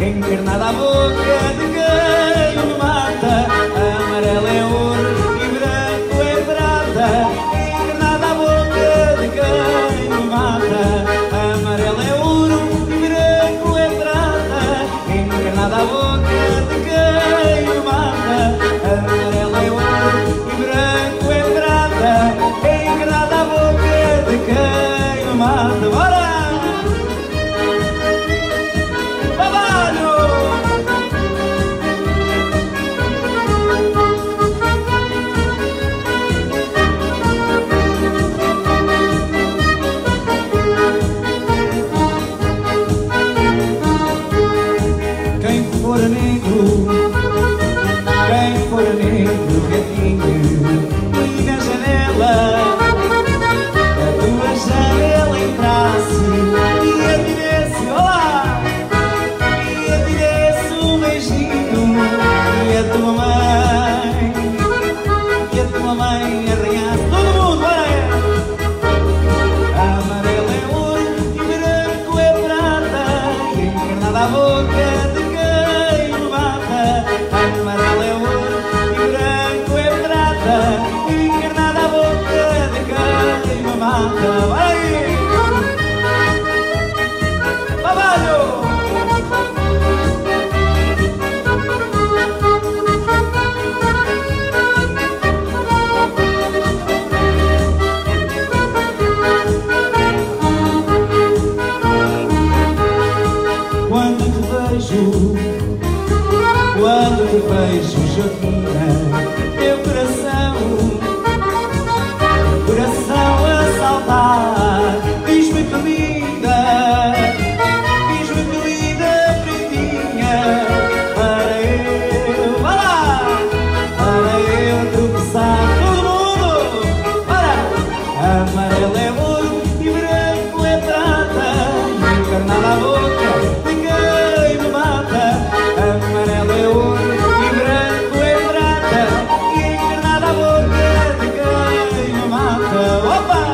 encarnada a boca de quem me mata. Amarelo é ouro e branco é prata, encarnada a boca de quem me mata. Amarelo é ouro e branco é prata, encarnada a boca de quem me mata. Amarelo é ouro e branco é prata, encarnada a boca de quem me mata. Bora! Quem for negro, gatinho, e na janela, a tua janela entrasse e atirasse, olá, e atirasse um beijinho, e a tua mãe arranhasse, todo mundo, bora! Amarelo é ouro e branco é prata, e encarnada a boca de quem me mata. Amarelo é ouro e branco é prata, encarnada a boca de quem me mata. Vai aí! Trabalho! Quando te vejo, Joaquina, meu coração a saltar, diz-me que linda, pretinha, para eu, vai lá, para eu tropeçar, todo mundo, para! Amarelo é ouro e branco é prata, encarnada a boca de quem me mata. Amarelo é ouro e branco é prata, encarnada a boca de quem me mata. Opa!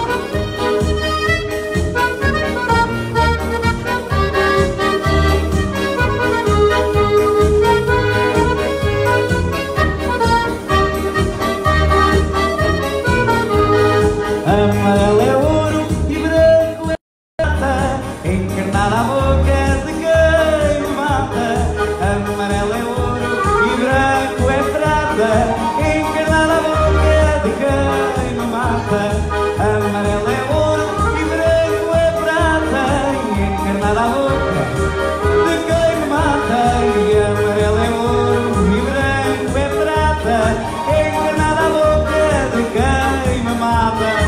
Amarelo é ouro e branco é prata, encarnada a boca de quem me mata. Amarelo é ouro e branco é prata, encarnada a boca de quem me mata. Amarelo é ouro e branco é prata, encarnada a boca de quem me mata. E amarelo é ouro e branco é prata, encarnada a boca de quem me mata.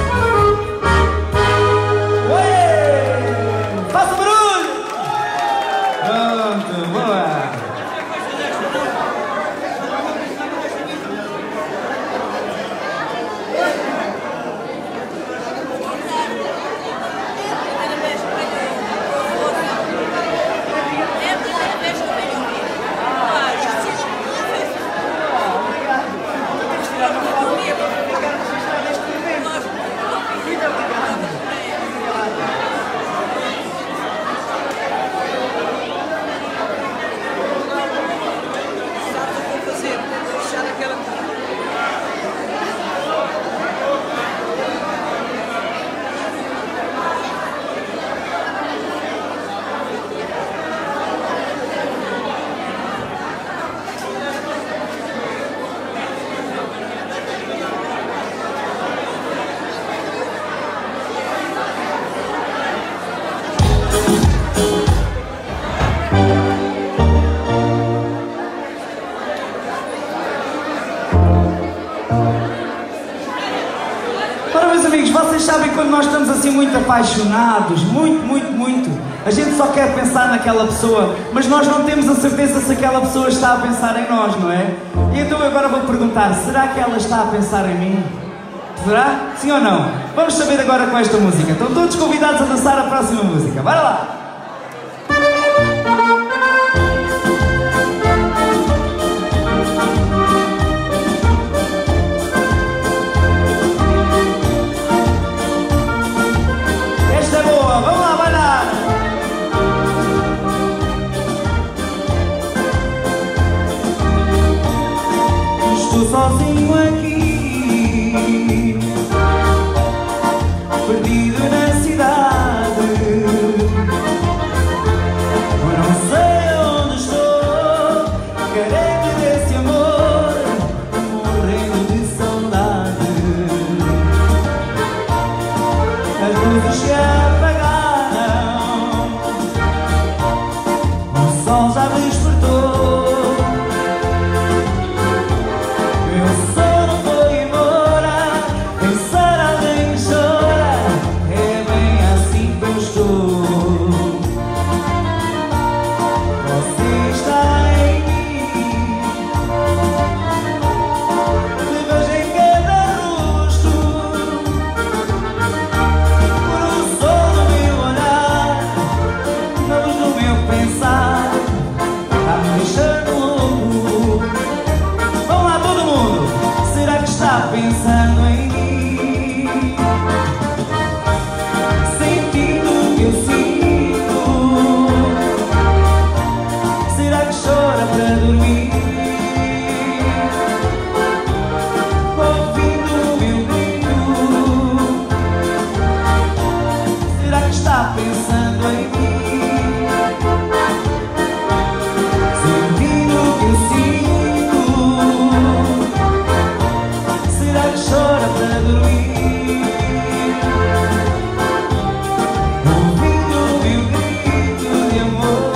Faça barulho! Pronto, boa! Vocês sabem quando nós estamos assim muito apaixonados, muito, a gente só quer pensar naquela pessoa, mas nós não temos a certeza se aquela pessoa está a pensar em nós, não é? E então agora vou perguntar, será que ela está a pensar em mim? Será? Sim ou não? Vamos saber agora com esta música. Estão todos convidados a dançar a próxima música. Bora lá! Esta é boa, vamos lá, vai lá! Estou sozinho aqui, perdido na cidade. Eu não sei onde estou, carente desse amor, morrendo de saudade. As luzes se apagaram, o sol já despertou. Pensando em mim, sentindo o que eu sinto. Será que chora para dormir? Ouvindo o meu grito. Será que está pensando em mim? Sentindo o que eu sinto. Chora para dormir, ouvindo o meu grito de amor.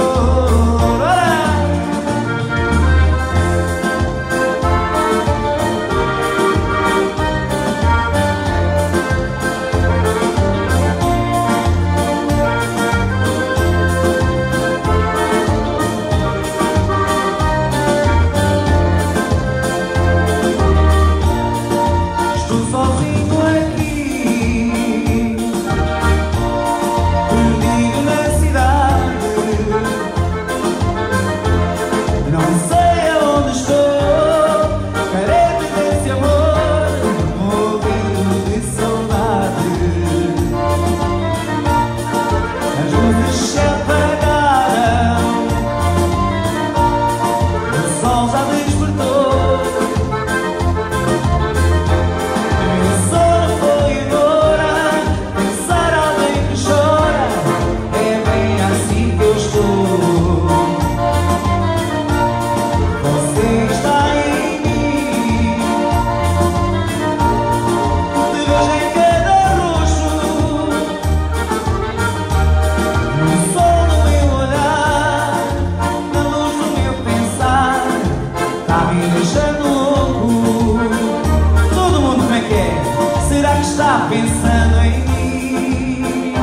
Será que está pensando em mim?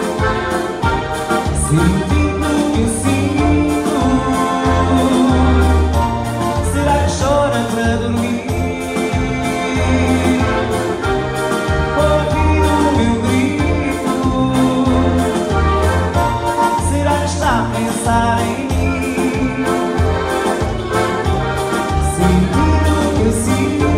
Sentindo o que eu sinto. Será que chora para dormir? Ouvindo o meu grito. Será que está a pensar em mim? Sentindo o que eu sinto.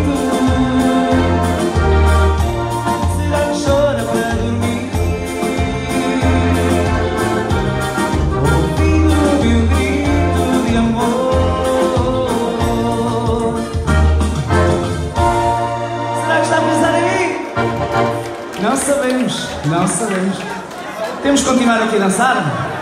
Não sabemos, não sabemos. Temos que continuar aqui a dançar?